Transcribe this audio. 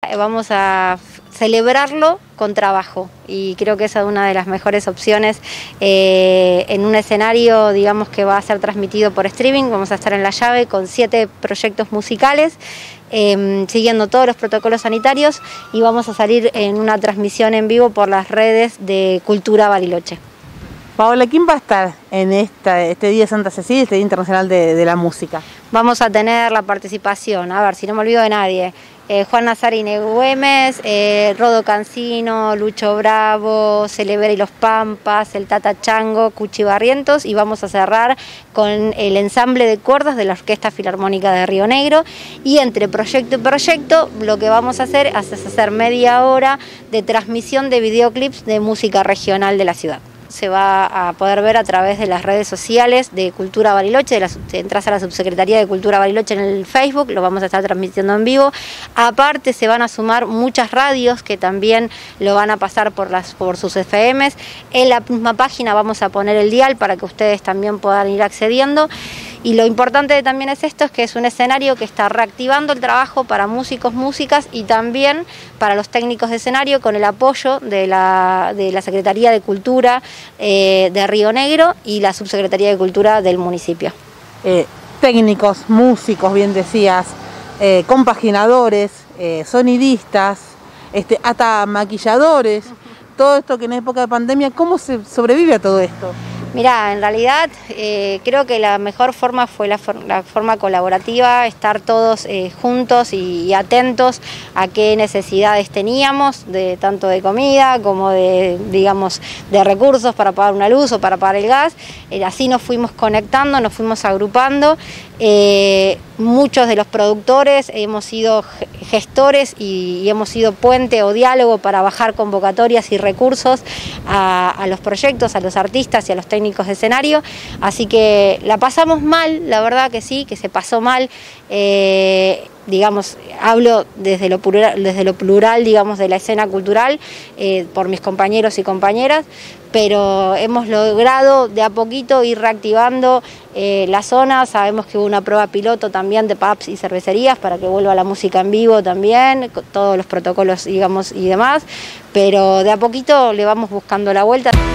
Vamos a celebrarlo con trabajo y creo que esa es una de las mejores opciones en un escenario, digamos, que va a ser transmitido por streaming. Vamos a estar en La Llave con 7 proyectos musicales, siguiendo todos los protocolos sanitarios, y vamos a salir en una transmisión en vivo por las redes de Cultura Bariloche. Paola, ¿quién va a estar en este Día de Santa Cecilia, este Día Internacional de la Música? Vamos a tener la participación, a ver si no me olvido de nadie, Juan Nazarine Güemes, Rodo Cancino, Lucho Bravo, Celebera y los Pampas, el Tata Chango, Cuchi Barrientos, y vamos a cerrar con el ensamble de cuerdas de la Orquesta Filarmónica de Río Negro. Y entre proyecto y proyecto lo que vamos a hacer es hacer media hora de transmisión de videoclips de música regional de la ciudad. Se va a poder ver a través de las redes sociales de Cultura Bariloche, entras a la Subsecretaría de Cultura Bariloche en el Facebook, lo vamos a estar transmitiendo en vivo. Aparte se van a sumar muchas radios que también lo van a pasar por sus FMs. En la misma página vamos a poner el dial para que ustedes también puedan ir accediendo. Y lo importante también es esto, es que es un escenario que está reactivando el trabajo para músicos, músicas y también para los técnicos de escenario, con el apoyo de la Secretaría de Cultura de Río Negro y la Subsecretaría de Cultura del municipio. Técnicos, músicos, bien decías, compaginadores, sonidistas, hasta maquilladores, todo esto que en época de pandemia, ¿cómo se sobrevive a todo esto? Mirá, en realidad creo que la mejor forma fue la forma colaborativa, estar todos juntos y atentos a qué necesidades teníamos, tanto de comida como de, digamos, de recursos para pagar una luz o para pagar el gas. Así nos fuimos conectando, nos fuimos agrupando. Muchos de los productores hemos sido gestores y hemos sido puente o diálogo para bajar convocatorias y recursos a los proyectos, a los artistas y a los técnicos de escenario. Así que la pasamos mal, la verdad que sí, que se pasó mal. Digamos, hablo desde lo plural, digamos, de la escena cultural, por mis compañeros y compañeras, pero hemos logrado de a poquito ir reactivando la zona. Sabemos que hubo una prueba piloto también de pubs y cervecerías para que vuelva la música en vivo también, con todos los protocolos, digamos, y demás, pero de a poquito le vamos buscando la vuelta.